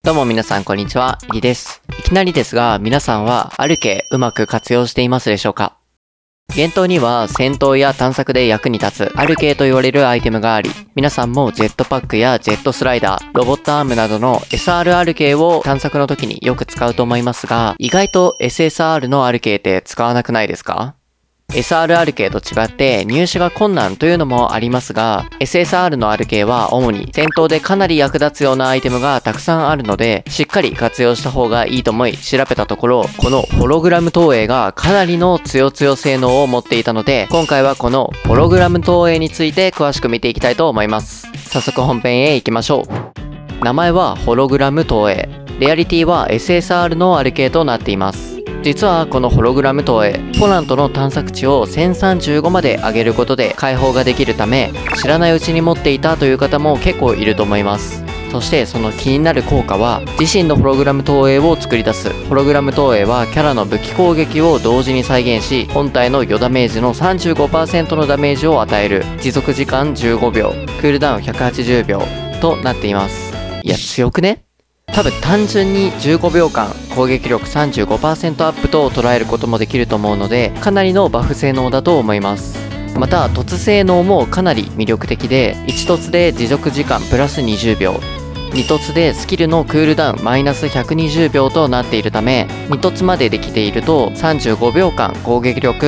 どうも皆さんこんにちは、りです。いきなりですが、皆さんはアルケうまく活用していますでしょうか？幻冬には戦闘や探索で役に立つアルケと言われるアイテムがあり、皆さんもジェットパックやジェットスライダー、ロボットアームなどの SR アルケを探索の時によく使うと思いますが、意外と SSR のアルケって使わなくないですか？SR アルケと違って入手が困難というのもありますが、SSR のアルケは主に戦闘でかなり役立つようなアイテムがたくさんあるので、しっかり活用した方がいいと思い調べたところ、このホログラム投影がかなりの強性能を持っていたので、今回はこのホログラム投影について詳しく見ていきたいと思います。早速本編へ行きましょう。名前はホログラム投影。レアリティは SSR のアルケとなっています。実はこのホログラム投影、ポラントの探索値を1035まで上げることで解放ができるため、知らないうちに持っていたという方も結構いると思います。そしてその気になる効果は、自身のホログラム投影を作り出す。ホログラム投影はキャラの武器攻撃を同時に再現し、本体の余ダメージの 35% のダメージを与える。持続時間15秒、クールダウン180秒となっています。いや、強くね？多分単純に15秒間攻撃力 35% アップと捉えることもできると思うので、かなりのバフ性能だと思います。また突性能もかなり魅力的で、1突で持続時間プラス20秒、2突でスキルのクールダウンマイナス120秒となっているため、2突までできていると35秒間攻撃力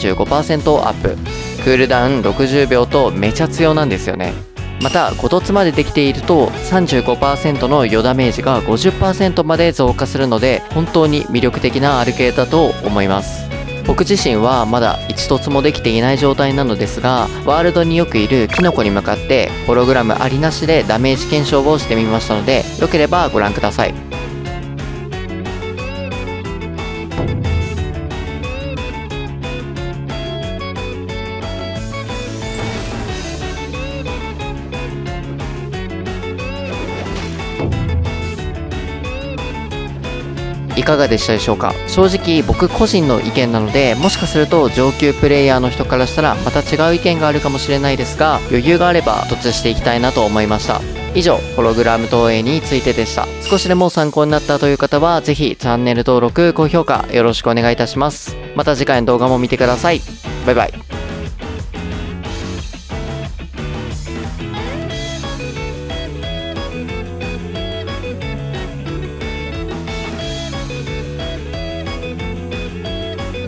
35% アップ、クールダウン60秒とめちゃ強なんですよね。また5突までできていると 35% の余ダメージが 50% まで増加するので、本当に魅力的なアルケだと思います。僕自身はまだ1突もできていない状態なのですが、ワールドによくいるキノコに向かってホログラムありなしでダメージ検証をしてみましたので、よければご覧ください。いかがでしたでしょうか？正直僕個人の意見なので、もしかすると上級プレイヤーの人からしたらまた違う意見があるかもしれないですが、余裕があれば突していきたいなと思いました。以上、ホログラム投影についてでした。少しでも参考になったという方は、ぜひチャンネル登録、高評価よろしくお願いいたします。また次回の動画も見てください。バイバイ。